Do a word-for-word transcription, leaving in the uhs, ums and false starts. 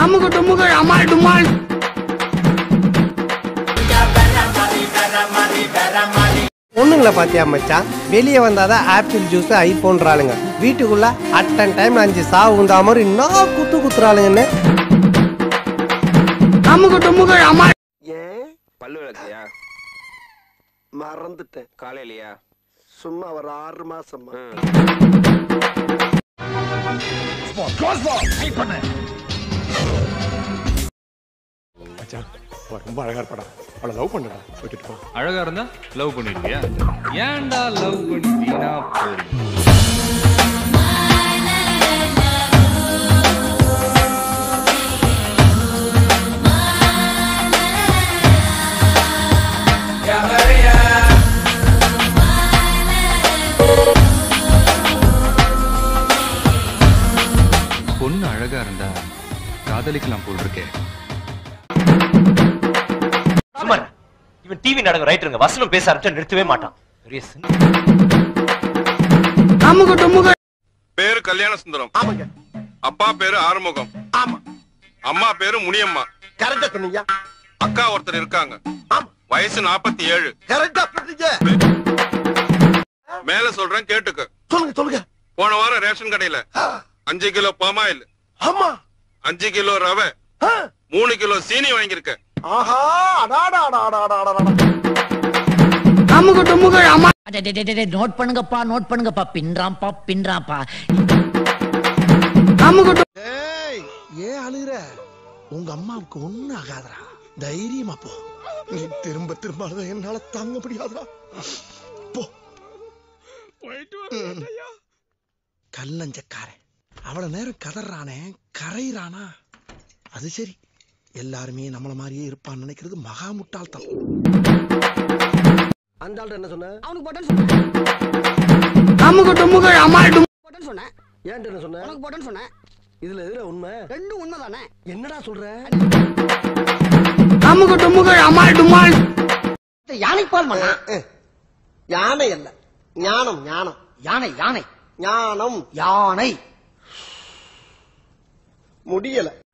அமுகு டுமுகு அமால் டுமால். ஒண்ணுங்கள பாத்தியா மச்சான், வெளியே வந்தாதான் ஆப்பிள் ஜூஸ் ஐபோன்றாளுங்க, வீட்டுக்குள்ள அட்டன் டைம் அஞ்சு சாவு உண்டா மாதிரி இன்னும் குத்து குத்துறாளுங்கன்னு. அமுகு டுமுகு அமால். ஏன் பல்லு விளக்கலையா? மறந்துட்டேன். காலையிலயா? சும்மா ஒரு ஆறு மாசமா. ரொம்ப அழகா இருப்படா, அவளை லவ் பண்ணடா, விட்டுட்டு போ. அழகா இருந்தா லவ் பண்ணிருக்கியா? ஏன்டா லவ் பண்ணி வீணா போறீங்க? பொண்ணு அழகா இருந்தா காதலிக்கலாம் போல் இருக்கே. இவன் டிவி நாடகம் ரைட்டருங்க, வசனம் பேச ஆரம்பிச்சா நிறுத்தவே மாட்டான். அமுகு டுமுகு. பேரு கல்யாண சுந்தரம். ஆமாங்க. அப்பா பேரு ஆறுமுகம். ஆமா. அம்மா பேரு முனியம்மா. கரெக்டா சொன்னீங்க. அக்கா ஒருத்தர் இருக்காங்க. ஆமா. வயசு நாற்பத்தி ஏழு. கரெக்டா சொன்னீங்க. மேல சொல்றேன் கேட்டுக்க. சொல்லுங்க சொல்லுங்க. போன வாரம் ரேஷன் கடையில அஞ்சு கிலோ பாமாயில், ஆமா, அஞ்சு கிலோ ரவை, மூணு கிலோ சீனி வாங்கியிருக்க. ஆஹா, அடாடா அடாடா அடாடா. அமுகு டுமுகு அமால். நோட் பண்ணுங்கப்பா, நோட் பண்ணுங்கப்பா. பின்றாம்பா பின்றாம்பா. அமுகு. ஏய், ஏன் அழுகுற? உங்க அம்மாவுக்கு ஒண்ணு ஆகாதடா, தைரியமா போ. நீ திரும்ப திரும்ப அழுத என்னால தாங்க முடியாதா. போ. கல்லஞ்சக்காரன் அவ்வளவு நேரம் கதறானே, கரையிறானா? அது சரி, எல்லாருமே நம்மள மாதிரியே இருப்பான்னு நினைக்கிறது மகா முட்டாள்தான். அந்த ஆள் என்ன சொன்ன? அவனுக்கு போட்டேன்னு சொன்னேன். அமுகு டுமுகு அமால் டுமால். போட்டேன்னு சொன்னேன். ஏன்ட்ட என்ன சொன்ன? உனக்கு போட்டேன்னு சொன்னேன். இதுல எதுல உண்மை? ரெண்டும் உண்மைதானே? என்னடா சொல்ற? அமுகு டுமுகு அமால் டுமால். யானை பால் மண்ணா? யானை அல்ல, ஞானம் ஞானம். யானை யானை ஞானம். யானை முடியல.